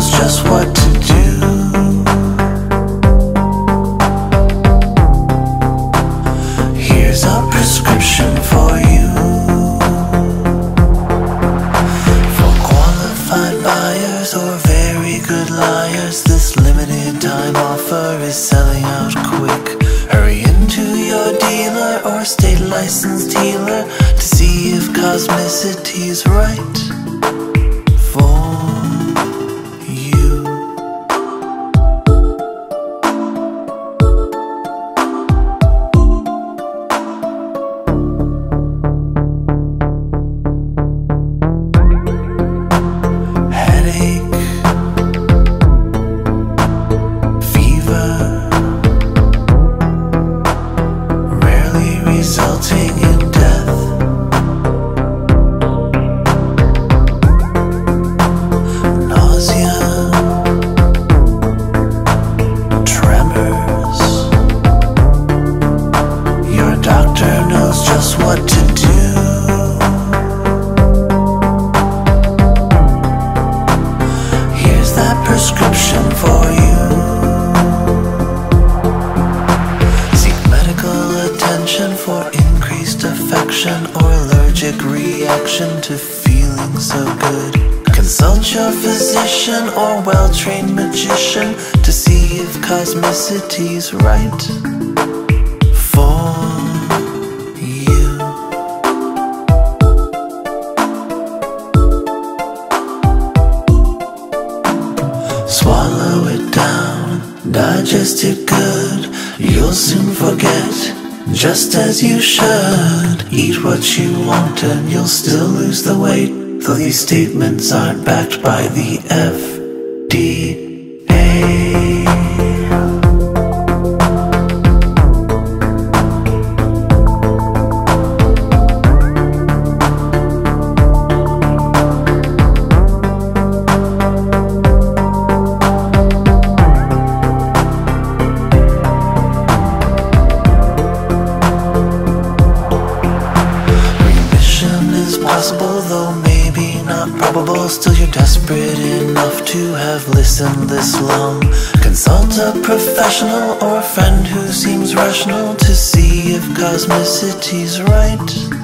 knows just what to do. Here's a prescription for you. For qualified buyers or very good liars, this limited time offer is selling out quick. Hurry into your dealer or state licensed healer to see if Cosmicity's right for you. Headache, fever, rarely resulting in death. Nausea, tremors. Your doctor knows just what to do. Here's that prescription for you. Seek medical attention for increased affection or allergic reaction to feeling so good. Consult your physician or well-trained magician to see if Cosmicity's right for you. Swallow it down, digest it good. You'll soon forget, just as you should. Eat what you want and you'll still lose the weight, though these statements aren't backed by the FDA. Possible, though maybe not probable. Still you're desperate enough to have listened this long. Consult a professional or a friend who seems rational to see if Cosmicity's right